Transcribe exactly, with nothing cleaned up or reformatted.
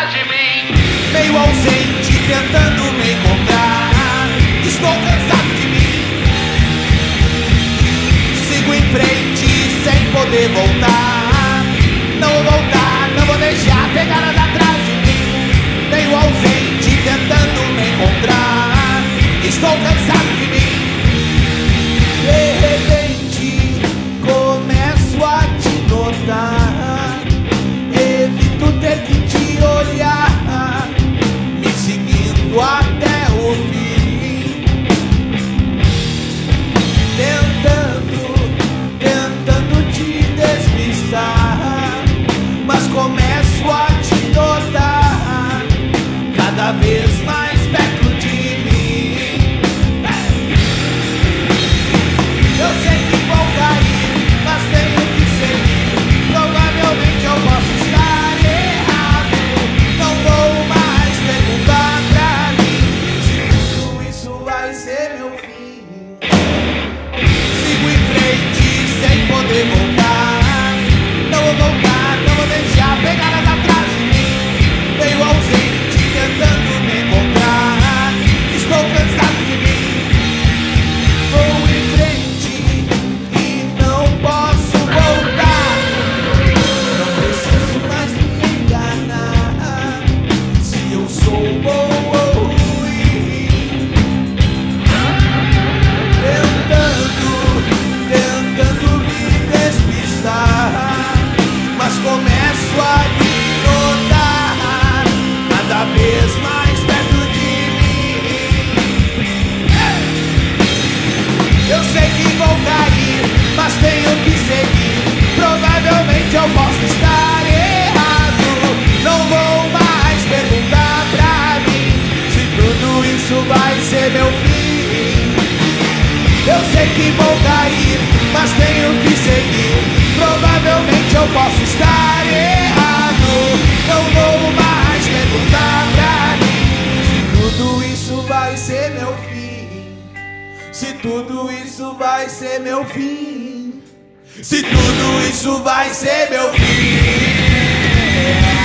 atrás de mim, meio ausente, tentando me encontrar. Estou cansado de mim. Sigo em frente sem poder voltar. Não vou voltar, não vou deixar pegadas atrás de mim, meio ausente, tentando me encontrar. Estou cansado de mim. De repente começo a te notar. Evito ter que te olhar, me seguindo até o fim, tentando, tentando te despistar. Mas começo a te notar cada vez mais perto de mim. Eu sei que vou cair, mas tenho que seguir. Provavelmente eu posso estar errado. Não vou mais perguntar pra mim se tudo isso vai ser meu fim. Sigo em frente sem poder voltar. Não vou voltar, não vou deixar pegadas atrás de mim, meio ausente, tentando me encontrar. Estou cansado de mim. Vou em frente e não posso voltar. Não preciso mais me enganar se eu sou bom ou ruim. Tentando, tentando me despistar, mas começo a me notar cada vez mais perto de mim. Eu sei que vou cair, mas tenho que seguir. Provavelmente eu posso estar errado. Não vou mais perguntar pra mim se tudo isso vai ser meu fim. Eu sei que vou cair, mas tenho que seguir. Provavelmente eu posso estar errado. Não vou mais perguntar pra mim se tudo isso vai ser meu fim. Se tudo isso vai ser meu fim. Se tudo isso vai ser meu fim.